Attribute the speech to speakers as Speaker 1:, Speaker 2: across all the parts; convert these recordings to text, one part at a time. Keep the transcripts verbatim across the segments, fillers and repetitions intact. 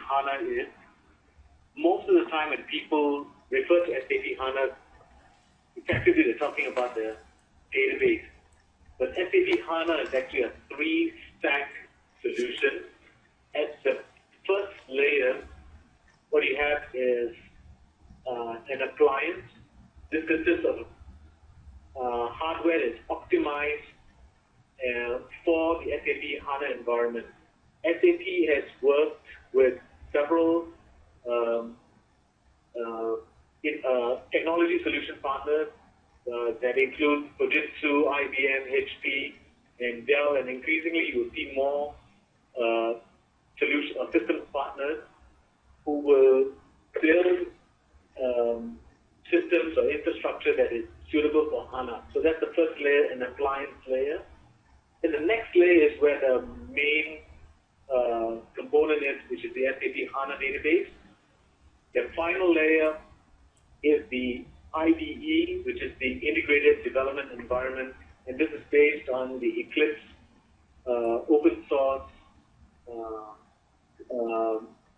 Speaker 1: HANA is, most of the time when people refer to S A P HANA, effectively they're talking about the database. But S A P HANA is actually a three-stack solution. At the first layer, what you have is uh, an appliance. This consists of uh, hardware that's optimized uh, for the S A P HANA environment. S A P has worked with several um, uh, in, uh, technology solution partners uh, that include Fujitsu, I B M, H P, and Dell, and increasingly you will see more uh, solution or systems partners who will build um, systems or infrastructure that is suitable for HANA. So that's the first layer, an appliance layer. And the next layer is where the main uh, component is, which is the S A P HANA database. The final layer is the I D E, which is the Integrated Development Environment, and this is based on the Eclipse uh, open source uh, uh,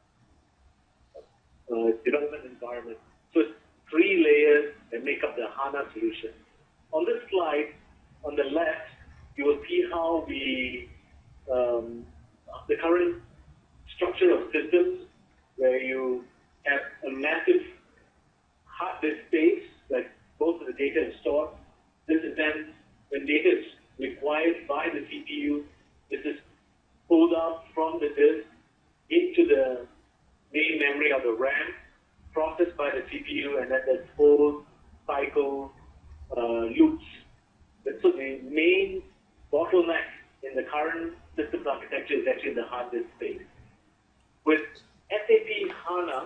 Speaker 1: uh, development environment. So it's three layers that make up the HANA solution. On this slide, on the left, you will see how we, um, the current structure of systems, where you have a massive hard disk space, like most of the data is stored. This is then, when data is required by the C P U, this is pulled out from the disk into the main memory of the RAM, processed by the C P U, and then that whole cycle uh, loops. So the main bottleneck in the current systems architecture is actually the hard disk space. With S A P HANA,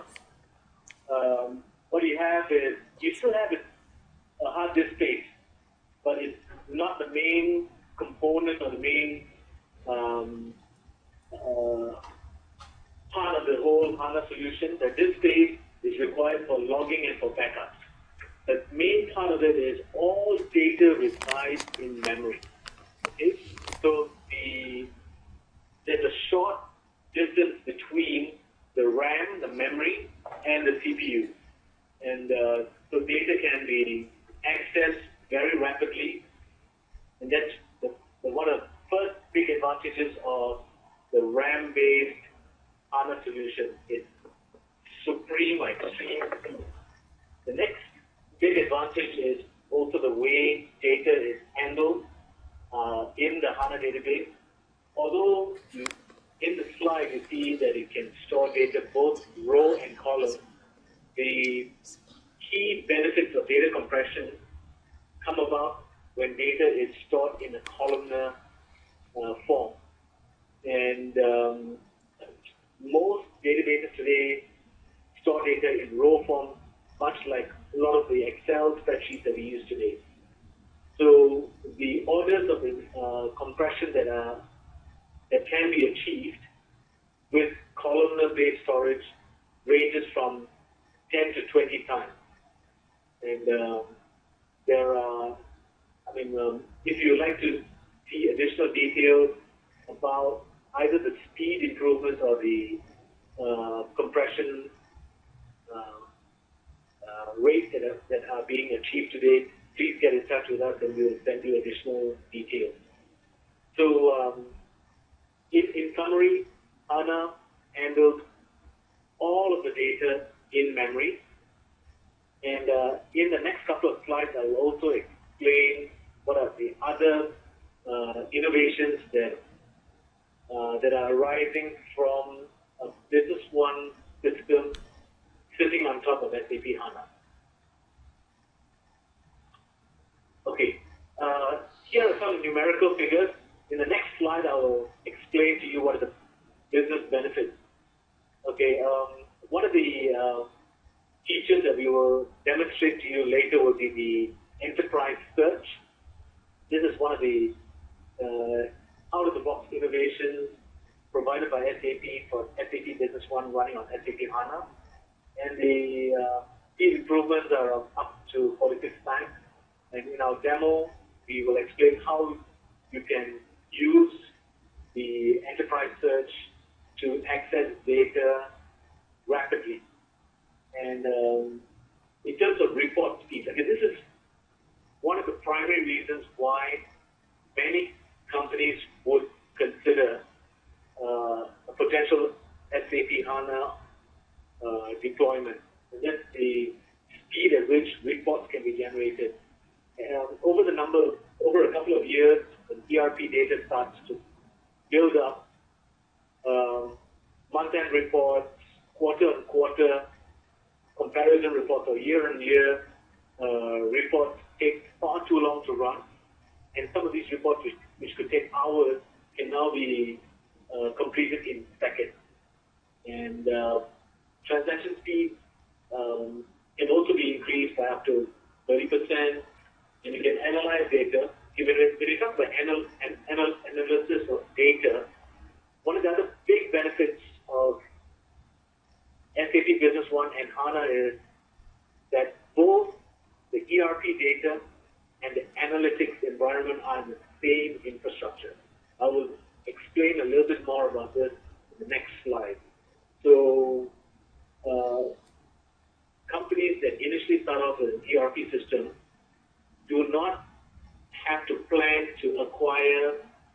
Speaker 1: um, what you have is, you still have a hard disk space, but it's not the main component or the main um, uh, part of the whole HANA solution. The disk space is required for logging and for backups. The main part of it is all data resides in memory. Okay? So the, there's a short distance between the RAM, the memory, and the C P U. And uh, so data can be accessed very rapidly. And that's the, the, one of the first big advantages of the RAM-based HANA solution. It's supreme or extreme speed. The next big advantage is also the way data is handled uh, in the HANA database. Although you, in the slide you see that it can store data both row and column, the key benefits of data compression come about when data is stored in a columnar uh, form. And um, most databases today store data in row form, much like a lot of the Excel spreadsheets that we use today. So the orders of the uh, compression that are that can be achieved with columnar-based storage ranges from ten to twenty times. And um, there are, I mean, um, if you would like to see additional details about either the speed improvement or the uh, compression uh, uh, rates that are, that are being achieved today, please get in touch with us and we will send you additional details. So, um, in, in summary, HANA handles all of the data in memory. And uh, in the next couple of slides, I will also explain what are the other uh, innovations that uh, that are arising from a Business One system sitting on top of S A P HANA. Okay, uh, here are some numerical figures. In the next slide, I will explain to you what are the business benefits. Okay, um, one of the uh, features that we will demonstrate to you later will be the enterprise search. This is one of the uh, out-of-the-box innovations provided by S A P for S A P Business One running on S A P HANA. And the uh, these improvements are of up to forty-six times. And in our demo, we will explain how you can use the enterprise search to access data rapidly. And um, in terms of report speed, okay, this is one of the primary reasons why many companies would consider uh, a potential S A P HANA uh, deployment. And that's the speed at which reports can be generated. And over the number, over a couple of years, when E R P data starts to build up, um, month-end reports, quarter-on-quarter, comparison reports, or year-on-year uh, reports take far too long to run. And some of these reports, which, which could take hours, can now be uh, completed in seconds. And uh, transaction speed um, can also be increased by up to thirty percent. And you can analyze data. When you talk about anal, anal, analysis of data, one of the other big benefits of S A P Business One and HANA is that both the E R P data and the analytics environment are in the same infrastructure. I will explain a little bit more about this in the next slide. So, uh, companies that initially start off with an E R P system do not have to plan to acquire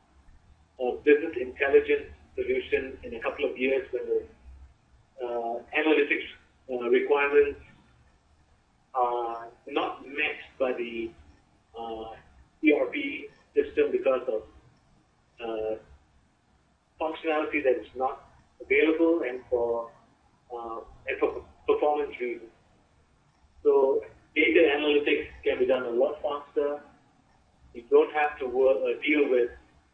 Speaker 1: a business intelligence solution in a couple of years when the uh, analytics uh, requirements are not met by the uh, E R P system because of uh, functionality that is not available and for uh, and for performance reasons. So data analytics can be done a lot faster. You don't have to work, uh, deal with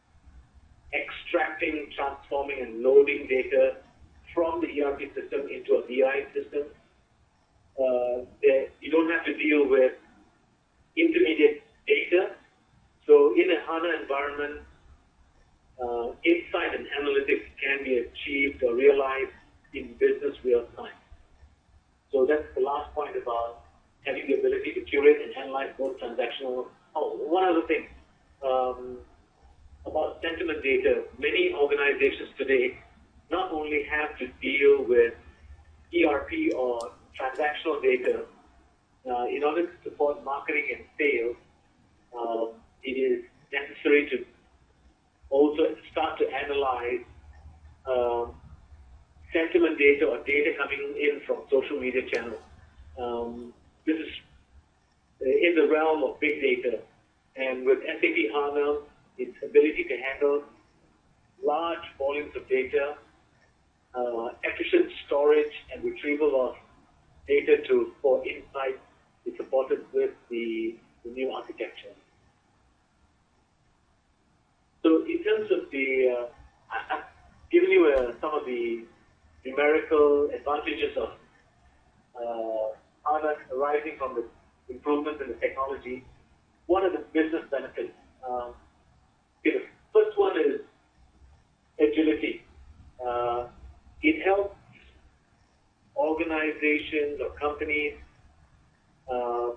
Speaker 1: extracting, transforming, and loading data from the E R P system into a B I system. Uh, you don't have to deal with intermediate data. So in a HANA environment, uh, insight and analytics can be achieved or realized in business real time. So that's the last point about having the ability to curate and analyze both transactional. Oh, one other thing um, about sentiment data. Many organizations today not only have to deal with E R P or transactional data uh, in order to support marketing and sales. Uh, it is necessary to also start to analyze um, sentiment data or data coming in from social media channels. Um, this is in the realm of big data, and with S A P HANA, its ability to handle large volumes of data, uh, efficient storage and retrieval of data to for insight is supported with the, the new architecture. So in terms of the, uh, I, I've given you uh, some of the numerical advantages of uh, HANA arising from the improvements in the technology. What are the business benefits? Um, okay, the first one is agility. Uh, it helps organizations or companies uh,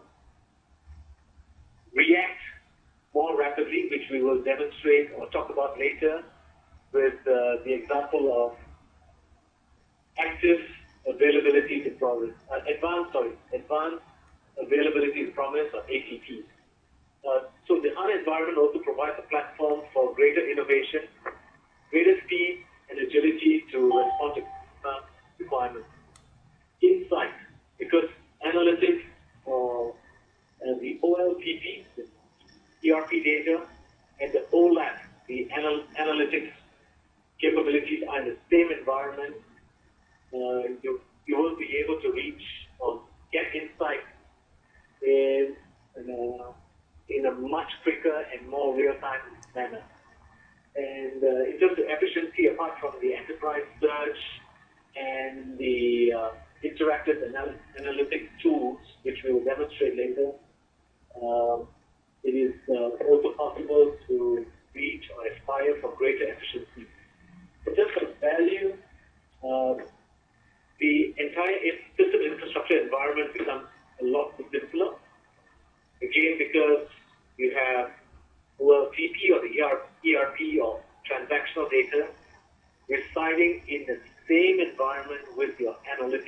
Speaker 1: react more rapidly, which we will demonstrate or talk about later with uh, the example of active availability to promise, uh, advanced, sorry, advanced availability to promise, or A T P. Uh, so the HANA environment also provides a platform for greater innovation, greater speed and agility to respond to uh, requirements. Insight, because analytics or uh, the O L P P, the E R P data, and the O L A P, the anal analytics capabilities are in the same environment. Uh, you, you will be able to reach or get insight in, in, a, in a much quicker and more real-time manner. And uh, in terms of efficiency, apart from the enterprise search and the uh, interactive anal analytic tools, which we will demonstrate later, um, it is uh, also possible to reach or aspire for greater efficiency. In terms of value, uh, the entire system infrastructure environment becomes a lot simpler. Again, because you have O L P P or the E R P or transactional data residing in the same environment with your analytics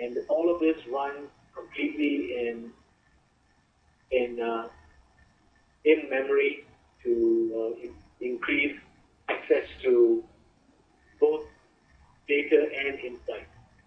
Speaker 1: And all of this runs completely in in uh, in memory to uh, in, increase access to both data and insight.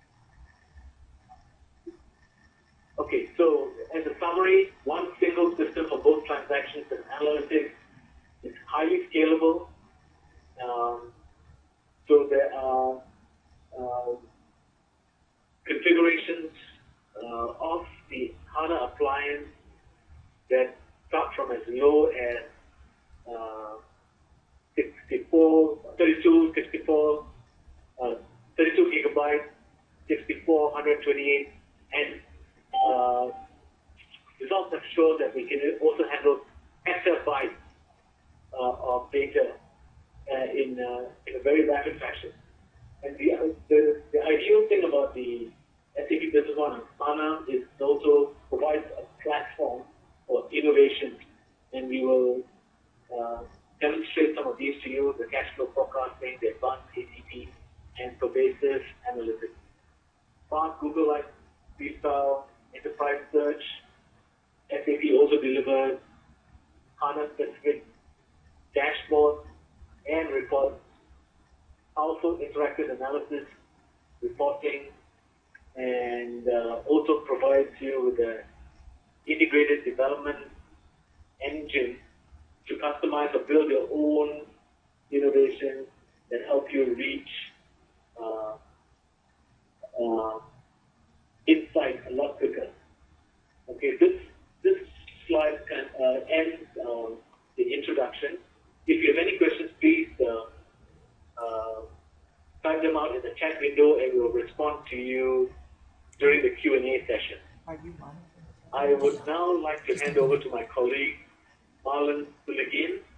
Speaker 1: Okay, so as a summary, one single system for both transactions and analytics is highly scalable. Um, so there are uh, configurations uh, of the HANA appliance that start from as low as uh, sixty-four, thirty-two, sixty-four, uh, thirty-two gigabytes, sixty-four, one twenty-eight, and uh, results have shown that we can also handle exabytes uh, of data uh, in, uh, in a very rapid fashion. And the, the, the ideal thing about the S A P Business One HANA is it also provides a platform for innovation, and we will uh, demonstrate some of these to you: the cash flow forecasting, the advanced A C P, and pervasive analytics. Fast Google-like freestyle enterprise search. S A P also delivers HANA-specific dashboards and reports, powerful interactive analysis, reporting, and uh, also provides you with an integrated development engine to customize or build your own innovations that help you reach uh, uh, insight a lot quicker. Okay, this this slide can, uh, ends uh, the introduction. If you have any questions, please uh, uh, type them out in the chat window, and we'll respond to you during the Q and A session.
Speaker 2: Are you monitoring?
Speaker 1: I would now like to hand over to my colleague, Marlon Puligin,